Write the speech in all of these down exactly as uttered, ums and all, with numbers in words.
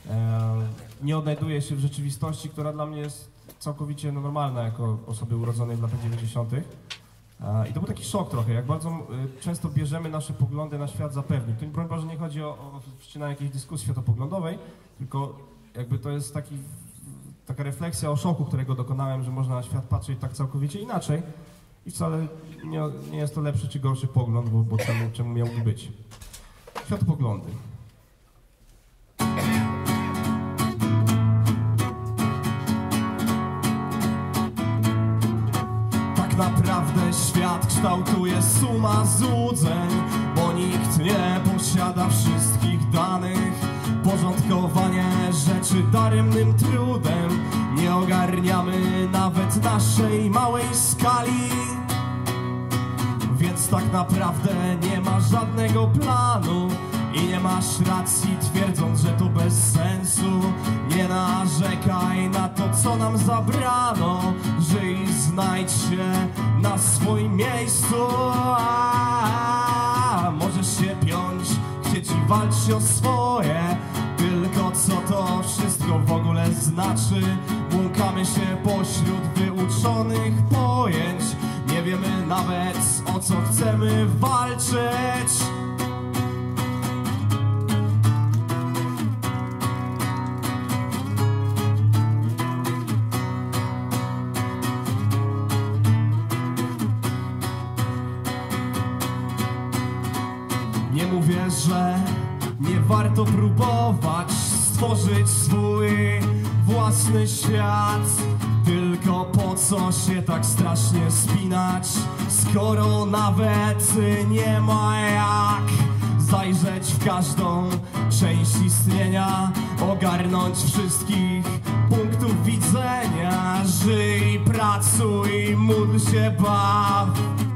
nie odnajduję się w rzeczywistości, która dla mnie jest całkowicie normalna jako osoby urodzonej w latach dziewięćdziesiątych. I to był taki szok trochę, jak bardzo często bierzemy nasze poglądy na świat za pewnik. Tu broń Boże nie chodzi o, o wszczynanie jakiejś dyskusji światopoglądowej, tylko jakby to jest taki, taka refleksja o szoku, którego dokonałem, że można na świat patrzeć tak całkowicie inaczej i wcale nie, nie jest to lepszy czy gorszy pogląd, bo, bo czemu, czemu miałby być. Światopoglądy. Tak naprawdę świat kształtuje suma złudzeń, bo nikt nie posiada wszystkich danych. Porządkowanie rzeczy daremnym trudem, nie ogarniamy nawet naszej małej skali. Więc tak naprawdę nie ma żadnego planu i nie masz racji, twierdząc, że to bez sensu. Nie narzekaj na to, co nam zabrano, żyj i znajdź się na swoim miejscu. A, możesz się piąć, chcieć i walczyć o swoje, tylko co to wszystko w ogóle znaczy? Błąkamy się pośród wyuczonych pojęć, nie wiemy nawet, o co chcemy walczyć. Nie mówię, że nie warto próbować stworzyć swój własny świat, tylko po co się tak strasznie spinać, skoro nawet nie ma jak zajrzeć w każdą część istnienia, ogarnąć wszystkich punktów widzenia. Żyj, pracuj, módl się, baw.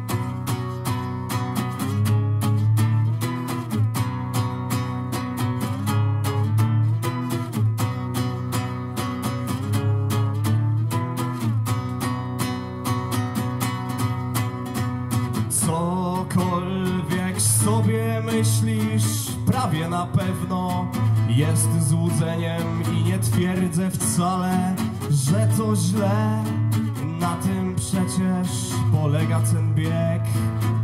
Cokolwiek sobie myślisz, prawie na pewno jest złudzeniem i nie twierdzę wcale, że to źle. Na tym przecież polega ten bieg.